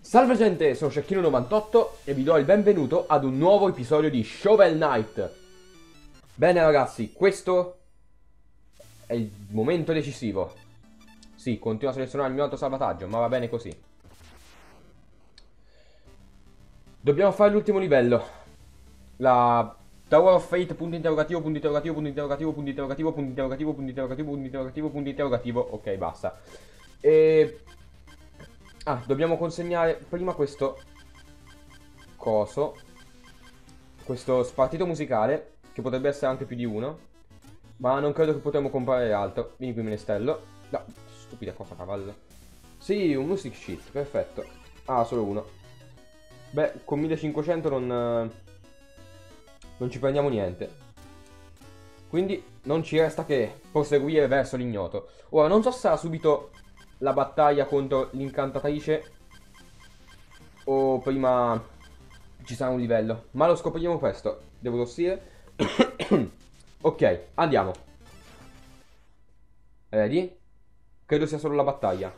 Salve gente, sono Cecchino98 e vi do il benvenuto ad un nuovo episodio di Shovel Knight. Bene ragazzi, questo è il momento decisivo. Sì, continuo a selezionare il mio autosalvataggio, ma va bene così. Dobbiamo fare l'ultimo livello. La Tower of Fate, punto interrogativo, punto interrogativo, punto interrogativo, punto interrogativo, punto interrogativo, punto interrogativo, punto interrogativo, punto interrogativo. Ok, basta. E... dobbiamo consegnare prima questo coso, questo spartito musicale, che potrebbe essere anche più di uno, ma non credo che potremmo comprare altro. Vieni qui, menestello. No, stupida cosa, cavallo. Sì, un music sheet, perfetto. Ah, solo uno. Beh, con 1500 non ci prendiamo niente. Quindi non ci resta che proseguire verso l'ignoto. Ora, non so se sarà subito la battaglia contro l'incantatrice o prima ci sarà un livello, ma lo scopriremo presto. Devo tossire. Ok, andiamo. Ready? Credo sia solo la battaglia.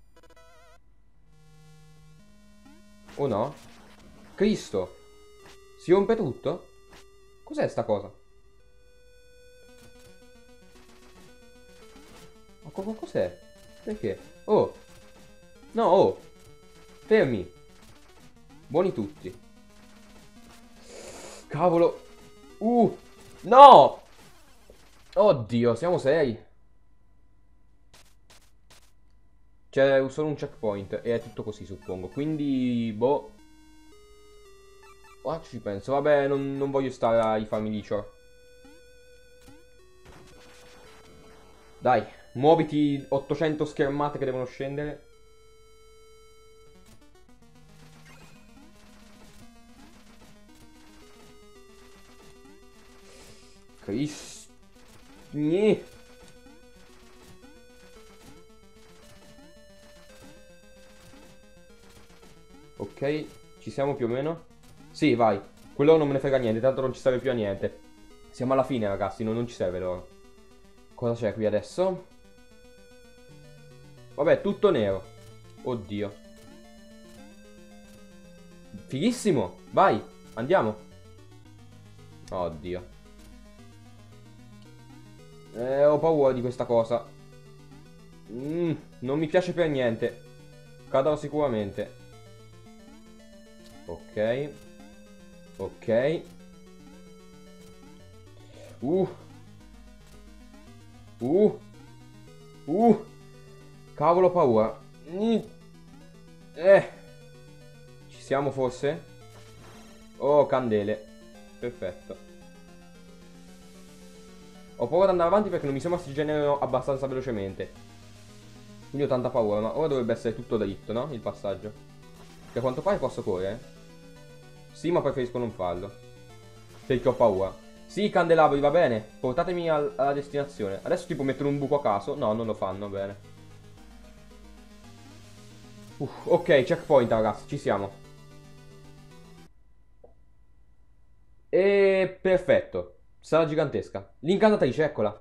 O no? Cristo! Si rompe tutto? Cos'è sta cosa? Ma cos'è? Perché? Oh! No, oh! Fermi! Buoni tutti. Cavolo! No! Oddio, siamo seri. C'è solo un checkpoint e è tutto così, suppongo. Quindi, boh. Ora ci penso. Vabbè, non voglio stare ai Family Shore. Dai, muoviti 800 schermate che devono scendere. Cristo. Ok, ci siamo più o meno? Sì, vai. Quello non me ne frega niente, tanto non ci serve più a niente. Siamo alla fine, ragazzi, non ci serve l'oro. Cosa c'è qui adesso? Vabbè, tutto nero. Oddio. Fighissimo. Vai, andiamo. Oddio. Ho paura di questa cosa. Non mi piace per niente. Cadrò sicuramente. Ok. Ok. Uh. Uh. Cavolo, paura. Ci siamo forse? Oh, candele. Perfetto. Ho paura di andare avanti perché non mi sembra si generino abbastanza velocemente. Quindi ho tanta paura, ma ora dovrebbe essere tutto dritto, no? Il passaggio. Che a quanto pare posso correre. Sì, ma preferisco non farlo. Perché ho paura. Sì, candelabri, va bene. Portatemi alla destinazione. Adesso tipo mettere un buco a caso. No, non lo fanno, bene. Ok, checkpoint, ragazzi, ci siamo. E perfetto. Sala gigantesca. L'incantatrice, eccola.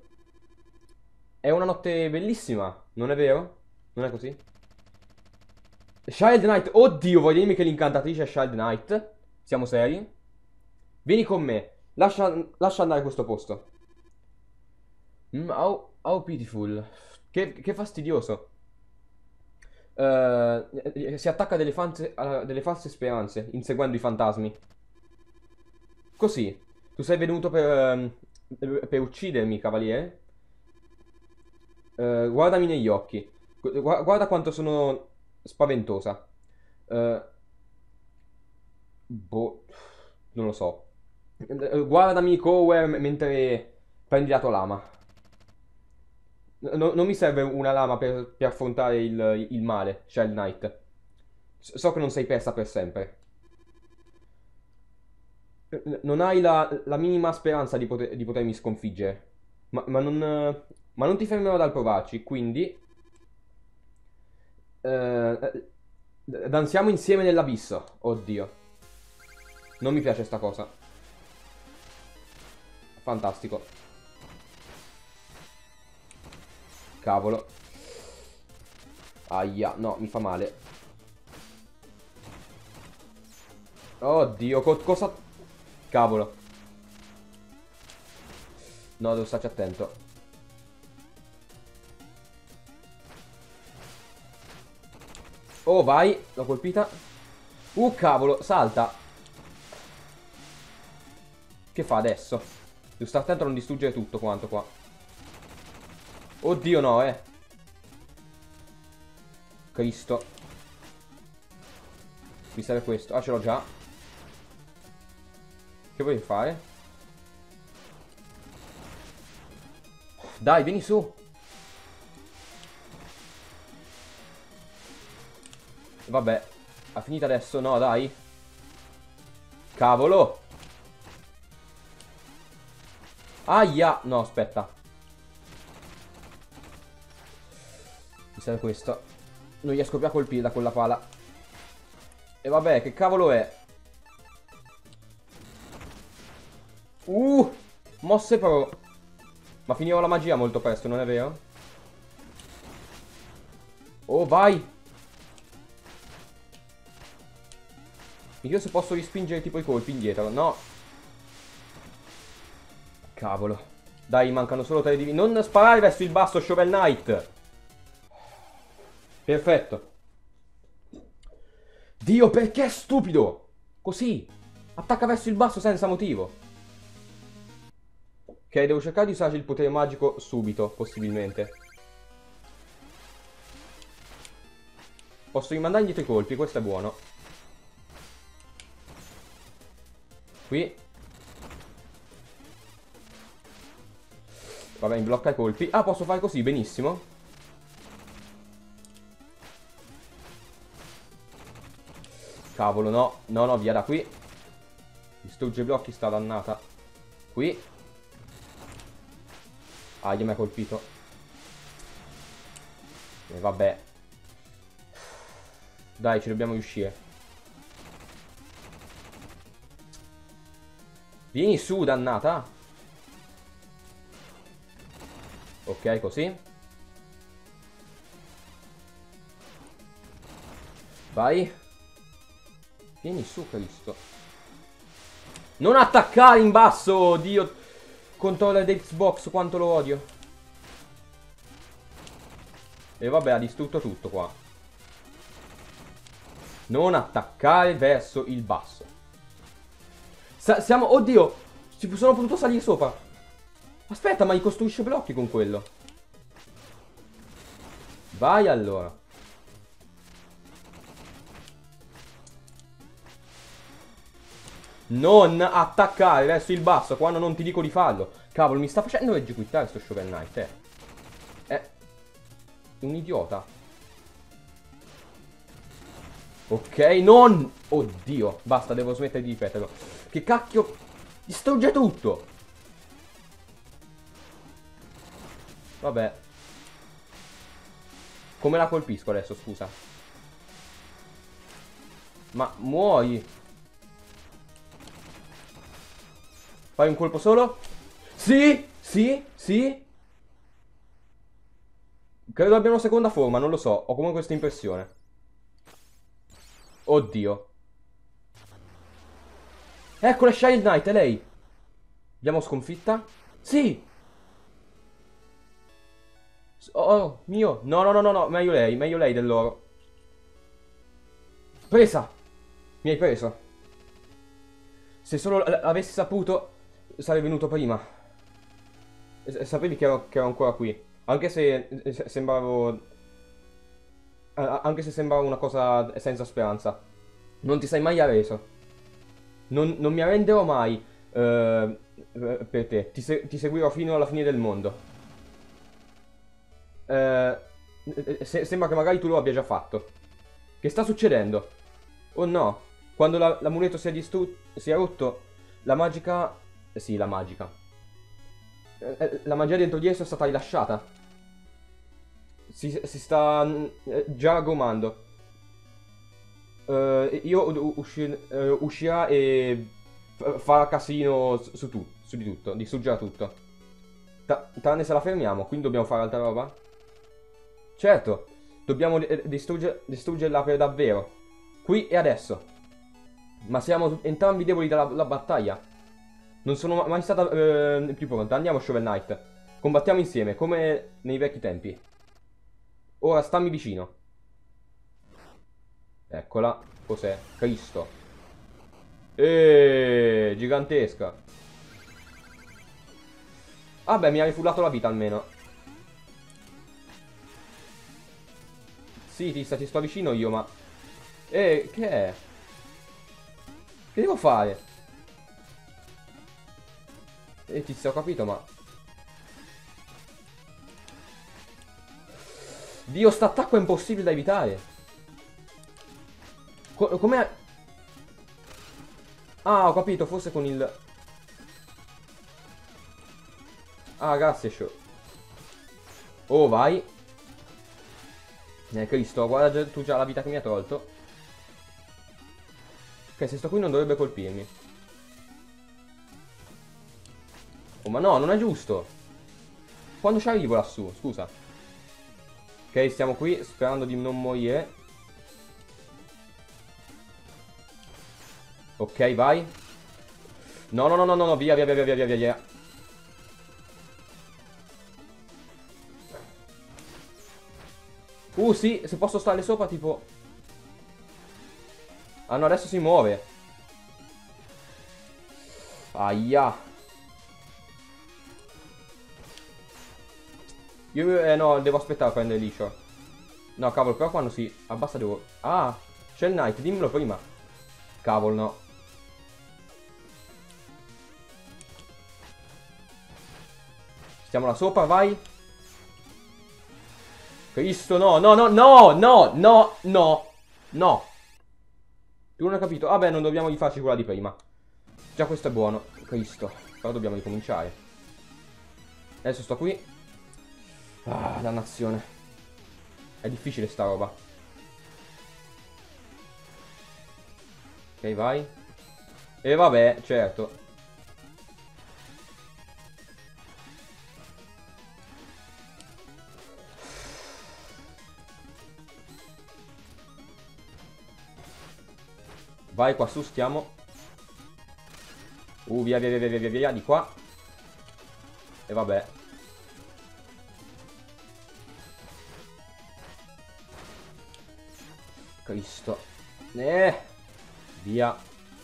È una notte bellissima, non è vero? Non è così? Child Knight, oddio, vuoi dirmi che l'incantatrice è Child Knight? Siamo seri? Vieni con me, lascia andare questo posto. How pitiful. Che fastidioso. Si attacca a delle false speranze, inseguendo i fantasmi. Così, tu sei venuto per uccidermi, cavaliere? Guardami negli occhi. Guarda quanto sono spaventosa. Eh, boh, non lo so. Guardami, Cower, mentre prendi la tua lama. Non mi serve una lama per affrontare il male, Shell Knight. So che non sei persa per sempre. Non hai la minima speranza di potermi sconfiggere. Ma non ti fermerò dal provarci, quindi... danziamo insieme nell'abisso. Oddio. Non mi piace sta cosa. Fantastico. Cavolo. Aia, no, mi fa male. Oddio, cosa... Cavolo. No, devo starci attento. Oh, vai. L'ho colpita. Cavolo, salta. Che fa adesso? Devo stare attento a non distruggere tutto quanto qua. Oddio, no, Cristo. Mi serve questo. Ah, ce l'ho già. Che vuoi fare? Dai, vieni su. Vabbè. Ha finito adesso? No, dai. Cavolo. Aia. No, aspetta. Mi serve questo. Non riesco più a colpirla con la pala. E vabbè, che cavolo è? Mosse pro. Ma finirò la magia molto presto, non è vero? Oh, vai. Io se posso rispingere tipo i colpi indietro. No. Cavolo. Dai, mancano solo 3 divini. Non sparare verso il basso, Shovel Knight. Perfetto. Dio, perché è stupido? Così. Attacca verso il basso senza motivo. Ok, devo cercare di usare il potere magico subito, possibilmente. Posso rimandare indietro i colpi, questo è buono. Qui. Vabbè, mi blocca i colpi. Ah, posso fare così, benissimo. Cavolo, no. No, no, via da qui. Distrugge i blocchi, sta dannata. Qui. Ah, gli mi ha colpito. E vabbè. Dai, ci dobbiamo riuscire. Vieni su, dannata. Ok, così. Vai. Vieni su, Cristo. Non attaccare in basso, Dio. Controller di Xbox, quanto lo odio. E vabbè, ha distrutto tutto qua. Non attaccare verso il basso. Siamo... Oddio, sono potuto salire sopra. Aspetta, ma ricostruisce blocchi con quello. Vai allora. Non attaccare verso il basso quando non ti dico di farlo. Cavolo, mi sta facendo eseguitare sto Shovel Knight, È un idiota. Ok, non... Oddio, basta, devo smettere di ripeterlo. Che cacchio... Distrugge tutto. Vabbè. Come la colpisco adesso, scusa? Ma muori. Fai un colpo solo? Sì, sì, sì. Credo abbia una seconda forma, non lo so. Ho comunque questa impressione. Oddio. Ecco la Child Knight, è lei. Abbiamo sconfitta? Sì. Oh, mio. No, no, no, no, no. Meglio lei dell'oro. Presa. Mi hai preso. Se solo avessi saputo, sarei venuto prima. Sapevi che ero ancora qui. Anche se sembravo... Anche se sembrava una cosa senza speranza. Non ti sei mai arreso. Non mi arrenderò mai per te. Ti seguirò fino alla fine del mondo. Sembra che magari tu lo abbia già fatto. Che sta succedendo? Oh no. Quando l'amuleto si è rotto, la magica... Sì, la magica. La magia dentro di esso è stata rilasciata. Si sta già agomando. Uscirà e farà casino su di tutto. Distruggerà tutto. Tranne se la fermiamo, quindi dobbiamo fare altra roba? Certo, dobbiamo distruggerla per davvero. Qui e adesso. Ma siamo entrambi deboli dalla battaglia. Non sono mai stata più pronta. Andiamo, Shovel Knight. Combattiamo insieme, come nei vecchi tempi. Ora stammi vicino. Eccola. Cos'è? Cristo. Gigantesca. Vabbè, mi ha rifullato la vita almeno. Sì, ti sto vicino io, ma... che è? Che devo fare? Tizio, ho capito, ma... Dio, sta attacco è impossibile da evitare. Com'è? Ah, ho capito, forse con il... Ah, grazie, show. Oh, vai. Cristo, guarda tu già la vita che mi ha tolto. Ok, se sto qui non dovrebbe colpirmi. Oh, ma no, non è giusto. Quando ci arrivo lassù, scusa. Ok, stiamo qui sperando di non morire. Ok, vai. No, no, no, no, no, via, via, via, via, via, via. Sì, se posso stare sopra, tipo... Ah, no, adesso si muove. Aia. Io, no, devo aspettare a prendere liscio. No, cavolo, però quando si abbassa devo... Ah, c'è il Knight, dimmelo prima. Cavolo, no. Stiamo là sopra, vai. Cristo, no, no, no, no, no, no, no, no. Tu non hai capito? Vabbè, non dobbiamo rifarci quella di prima. Già questo è buono. Cristo. Però dobbiamo ricominciare. Adesso sto qui. Ah, dannazione. È difficile sta roba. Ok, vai. E vabbè, certo. Vai qua su, stiamo. Via, via, via, via, via, via, di qua. E vabbè. Cristo. Via.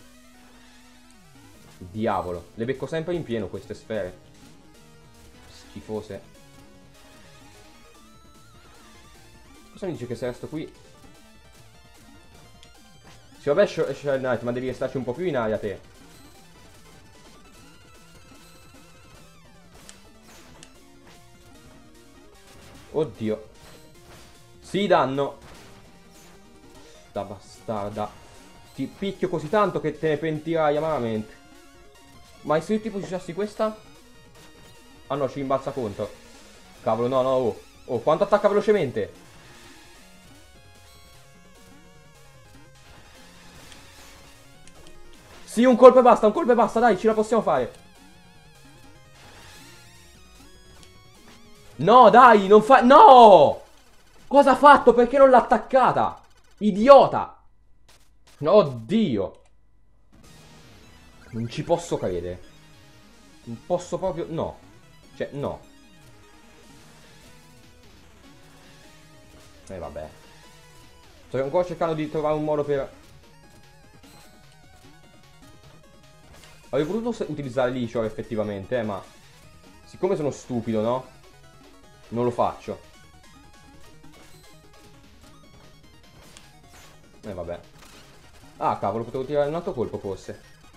Diavolo. Le becco sempre in pieno queste sfere. Schifose. Cosa mi dice che se resto qui? Sì, vabbè, Shovel Knight, ma devi restarci un po' più in aria te. Oddio. Sì, danno. Da bastarda. Ti picchio così tanto che te ne pentirai amaramente. Ma se io tipo ci usassi questa? Ah no, ci rimbalza contro. Cavolo, no, no, oh. Oh, quanto attacca velocemente. Sì, un colpo e basta, dai, ce la possiamo fare. No, dai, non fa... No! Cosa ha fatto? Perché non l'ha attaccata? Idiota! Oddio! Non ci posso credere. Non posso proprio... No. Cioè, no. Vabbè. Sto ancora cercando di trovare un modo per... Avrei potuto utilizzare l'Ishor effettivamente, ma... Siccome sono stupido, no? Non lo faccio. Vabbè. Ah, cavolo, potevo tirare un altro colpo forse.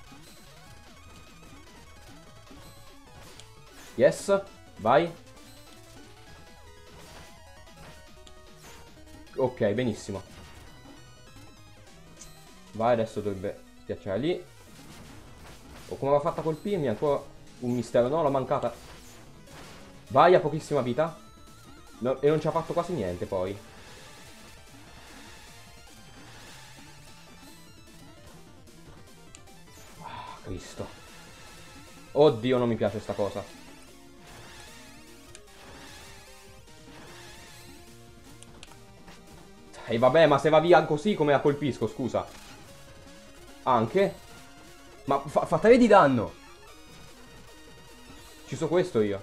Yes, vai. Ok, benissimo. Vai, adesso dovrebbe schiacciare lì. Oh, come aveva fatto a colpirmi? Ancora un mistero. No, l'ho mancata. Vai, a pochissima vita. No, e non ci ha fatto quasi niente poi. Ah, Cristo. Oddio, non mi piace sta cosa. E vabbè, ma se va via così come la colpisco, scusa. Anche. Ma fa 3 di danno. Ci so questo io.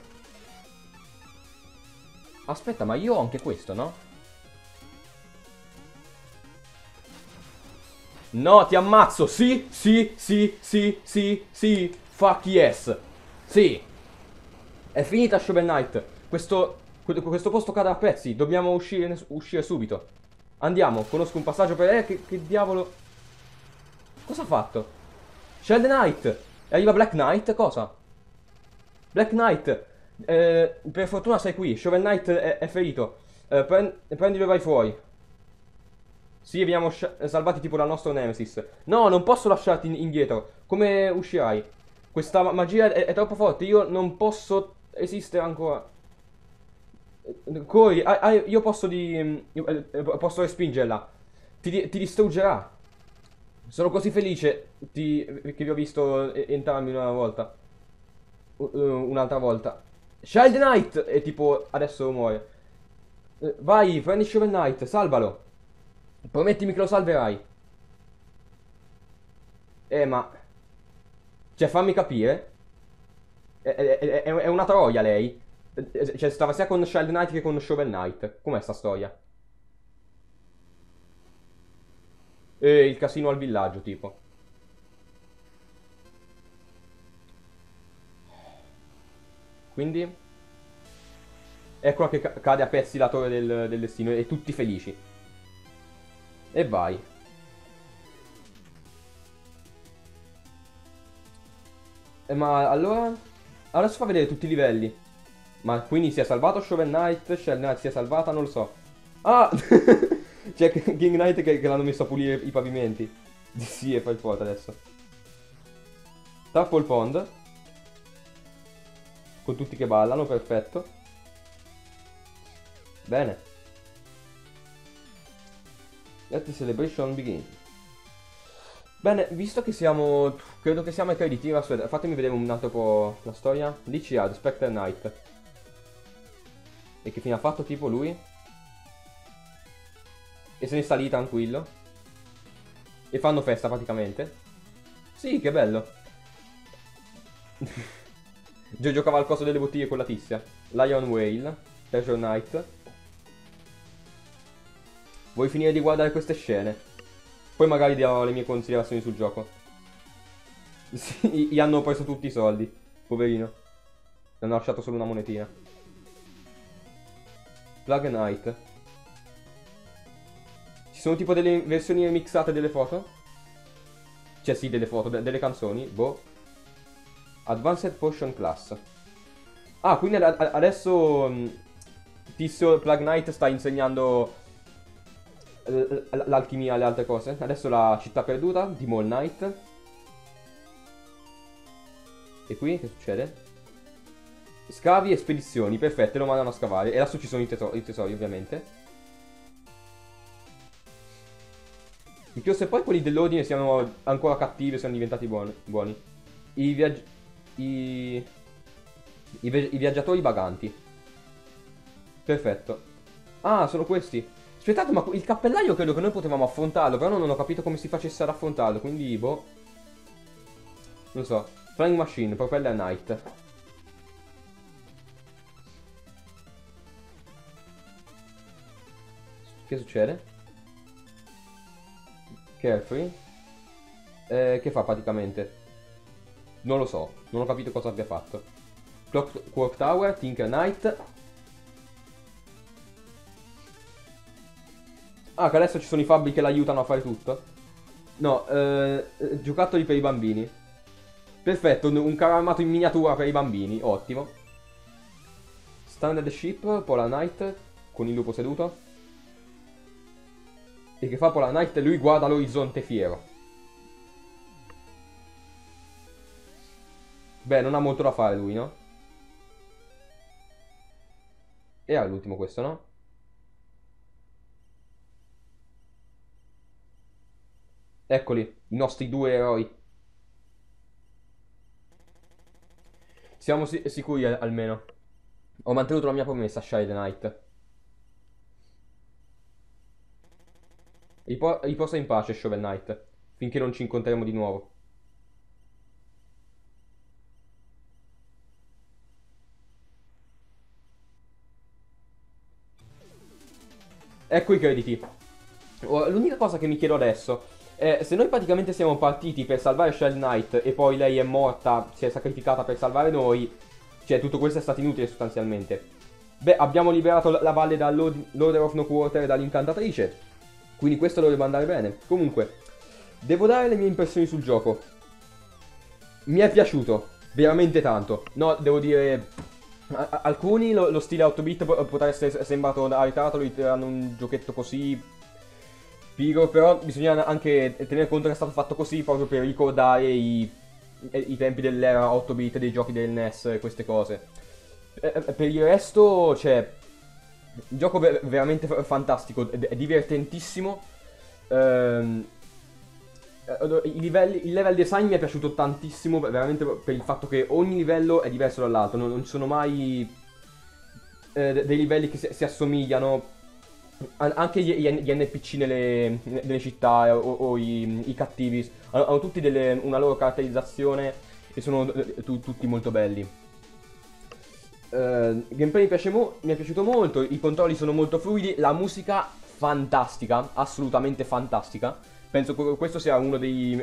Aspetta, ma io ho anche questo, no? No, ti ammazzo. Sì, sì, sì, sì, sì, sì. Fuck yes. Sì. È finita Shovel Knight. Questo posto cade a pezzi. Dobbiamo uscire subito. Andiamo. Conosco un passaggio per... che diavolo... Cosa ha fatto? Shovel Knight. Arriva Black Knight? Cosa? Black Knight. Per fortuna sei qui. Shovel Knight è ferito. Prendilo e vai fuori. Sì, abbiamo salvati tipo la nostra Nemesis. No, non posso lasciarti indietro. Come uscirai? Questa magia è troppo forte. Io non posso esistere ancora. Corri. Io posso posso respingerla. Ti distruggerà. Sono così felice che vi ho visto entrambi una volta. Un'altra volta. Child Knight! E tipo, adesso muore. Vai, prendi Shovel Knight, salvalo. Promettimi che lo salverai. Ma... Cioè, fammi capire. È una troia lei. Cioè, stava sia con Child Knight che con Shovel Knight. Com'è sta storia? Il casino al villaggio, tipo. Quindi... Eccola che cade a pezzi la torre del destino e tutti felici. E vai. Ma allora... Adesso fa vedere tutti i livelli. Ma quindi si è salvato Shovel Knight, Shell Knight si è salvata, non lo so. Ah! C'è King Knight che l'hanno messo a pulire i pavimenti. Sì, e fai forte adesso. Tappo il pond. Con tutti che ballano, perfetto. Bene. Let the celebration begin. Bene, visto che siamo... Credo che siamo ai crediti, aspetta, fatemi vedere un altro po' la storia. DCA, The Spectre Knight. E che fine ha fatto tipo lui? E se ne sta lì tranquillo. E fanno festa praticamente. Sì, che bello. Giocava al coso delle bottiglie con la tizia. Lion Whale. Treasure Knight. Vuoi finire di guardare queste scene? Poi magari dirò le mie considerazioni sul gioco. Sì, gli hanno preso tutti i soldi. Poverino. Gli hanno lasciato solo una monetina. Plug Knight. Ci sono tipo delle versioni remixate delle foto? Cioè sì, delle foto, delle canzoni. Boh. Advanced Potion Class. Ah, quindi adesso Tizio Plug Knight sta insegnando l'alchimia e le altre cose. Adesso la città perduta di Mall Knight. E qui che succede? Scavi e spedizioni, perfette, lo mandano a scavare. E adesso ci sono i tesori ovviamente. Mi chiedo se poi quelli dell'ordine siano ancora cattivi e siano diventati buoni. I, viaggi- i... i viaggiatori baganti. Perfetto. Ah, sono questi. Aspettate, ma il cappellaio credo che noi potevamo affrontarlo, però non ho capito come si facesse ad affrontarlo, quindi boh. Non so. Flying Machine, Propeller Knight. Che succede? Carefree. Che fa praticamente? Non lo so, non ho capito cosa abbia fatto. Clock Tower, Tinker Knight. Ah, che adesso ci sono i fabbri che l'aiutano a fare tutto? No, giocattoli per i bambini. Perfetto, un carro armato in miniatura per i bambini, ottimo. Standard Ship, Polar Knight, con il lupo seduto. E che fa Polar Knight? Lui guarda l'orizzonte fiero. Beh, non ha molto da fare lui, no? E ha l'ultimo questo, no? Eccoli, i nostri due eroi. Siamo sicuri almeno. Ho mantenuto la mia promessa, Shide Knight. Riposa in pace, Shovel Knight. finché non ci incontreremo di nuovo. Ecco i crediti. L'unica cosa che mi chiedo adesso è se noi praticamente siamo partiti per salvare Shell Knight e poi lei è morta, si è sacrificata per salvare noi, cioè tutto questo è stato inutile sostanzialmente. Beh, abbiamo liberato la valle dall'Order of No Quarter e dall'incantatrice, quindi questo dovrebbe andare bene. Comunque, devo dare le mie impressioni sul gioco. Mi è piaciuto, veramente tanto. No, devo dire, alcuni lo stile 8-bit potrà essere sembrato arretrato, lo riteranno un giochetto così figo, però bisogna anche tenere conto che è stato fatto così proprio per ricordare i tempi dell'era 8-bit dei giochi del NES e queste cose. Per il resto, cioè, il gioco è veramente fantastico, è divertentissimo. Ehm, il level design mi è piaciuto tantissimo, veramente per il fatto che ogni livello è diverso dall'altro, non ci sono mai dei livelli che si assomigliano. Anche gli NPC nelle città o i cattivi hanno tutti una loro caratterizzazione e sono tutti molto belli. Il gameplay mi è piaciuto molto, i controlli sono molto fluidi, la musica fantastica, assolutamente fantastica. Penso che questo sia uno dei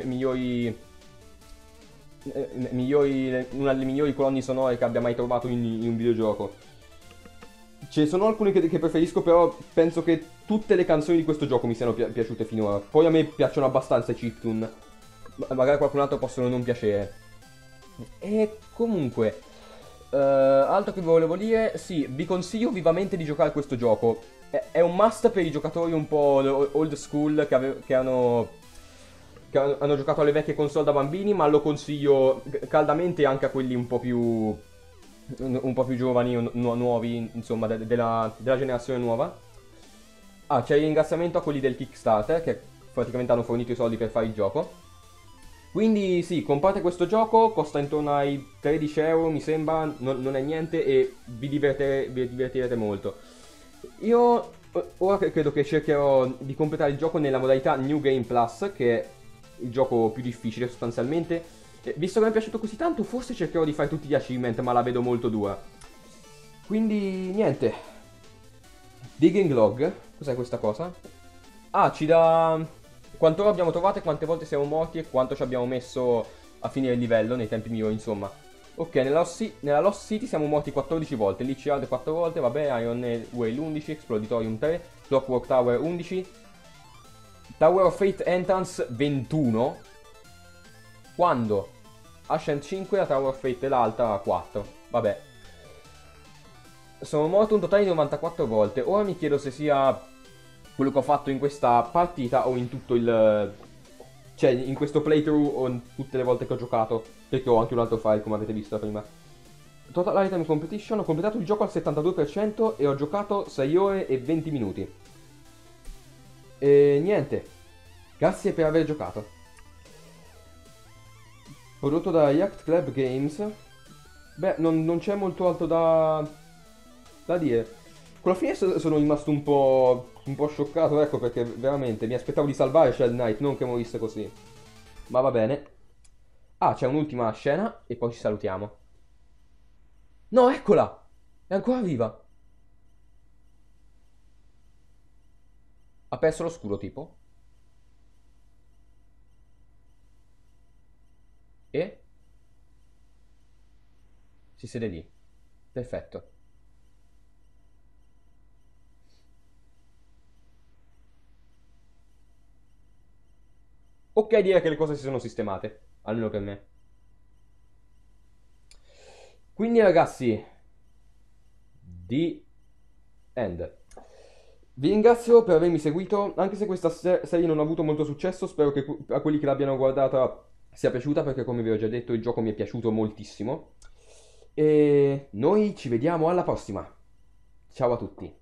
una delle migliori colonne sonore che abbia mai trovato in un videogioco. Ce ne sono alcune che preferisco, però penso che tutte le canzoni di questo gioco mi siano piaciute finora. Poi a me piacciono abbastanza i chiptune, magari qualcun altro possono non piacere. E comunque, altro che volevo dire, sì, vi consiglio vivamente di giocare a questo gioco. È un must per i giocatori un po' old school che hanno giocato alle vecchie console da bambini, ma lo consiglio caldamente anche a quelli un po' più giovani, nuovi, insomma, della generazione nuova. Ah, c'è il ringraziamento a quelli del Kickstarter, che praticamente hanno fornito i soldi per fare il gioco. Quindi sì, comprate questo gioco, costa intorno ai 13 euro, mi sembra, non è niente e vi divertirete molto. Io ora credo che cercherò di completare il gioco nella modalità New Game Plus, che è il gioco più difficile sostanzialmente. Visto che mi è piaciuto così tanto, forse cercherò di fare tutti gli achievement, ma la vedo molto dura. Quindi, niente. Digging log. Cos'è questa cosa? Ah, ci dà quanto ore abbiamo trovato e quante volte siamo morti e quanto ci abbiamo messo a finire il livello nei tempi migliori, insomma. Ok, nella Lost City siamo morti 14 volte, Lich Yard 4 volte, vabbè, Iron Way 11, Exploditorium 3, Clockwork Tower 11, Tower of Fate Entrance 21, quando Ascent 5, la Tower of Fate e l'altra 4, vabbè. Sono morto un totale di 94 volte, ora mi chiedo se sia quello che ho fatto in questa partita o in tutto il... cioè in questo playthrough o in tutte le volte che ho giocato, perché ho anche un altro file come avete visto prima. Total Item Completion, ho completato il gioco al 72% e ho giocato 6 ore e 20 minuti. E niente, grazie per aver giocato. Prodotto da Yacht Club Games. Beh, non c'è molto altro da dire. Con la fine sono rimasto un po' scioccato, ecco, perché veramente mi aspettavo di salvare Shell Knight, non che morisse così. Ma va bene. Ah, c'è un'ultima scena e poi ci salutiamo. No, eccola! È ancora viva. Ha perso lo scudo, tipo. E si siede lì. Perfetto. Ok, dire che le cose si sono sistemate. Almeno per me. Quindi ragazzi, The End. Vi ringrazio per avermi seguito, anche se questa serie non ha avuto molto successo, spero che a quelli che l'abbiano guardata sia piaciuta, perché come vi ho già detto il gioco mi è piaciuto moltissimo. E noi ci vediamo alla prossima. Ciao a tutti.